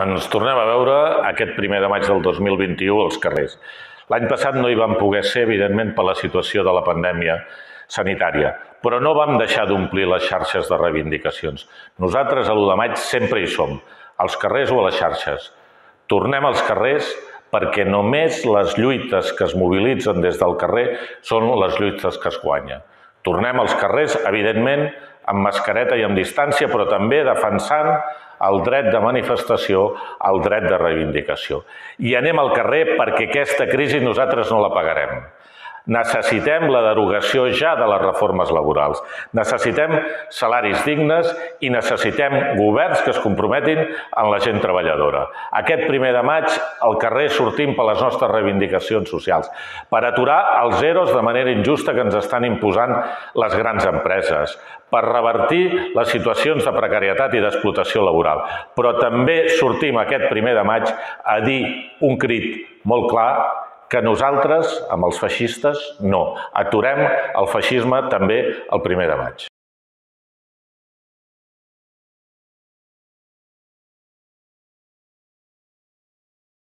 Ens tornem a veure aquest 1 de maig del 2021 als carrers. L'any passat no hi vam poder ser, evidentment, per la situació de la pandèmia sanitària, però no vam deixar d'omplir les xarxes de reivindicacions. Nosaltres, a l'1 de maig, sempre hi som, als carrers o a les xarxes. Tornem als carrers perquè només les lluites que es mobilitzen des del carrer són les lluites que es guanyen. Tornem als carrers, evidentment, amb mascareta i amb distància, però també defensant el dret de manifestació, el dret de reivindicació. I anem al carrer perquè aquesta crisi nosaltres no la pagarem. Necessitem la derogació ja de les reformes laborals. Necessitem salaris dignes i necessitem governs que es comprometin en la gent treballadora. Aquest 1 de maig al carrer sortim per les nostres reivindicacions socials, per aturar els EROs de manera injusta que ens estan imposant les grans empreses, per revertir les situacions de precarietat i d'explotació laboral. Però també sortim aquest 1 de maig a dir un crit molt clar que nosaltres, amb els feixistes, no. Aturem el feixisme també el 1 de maig.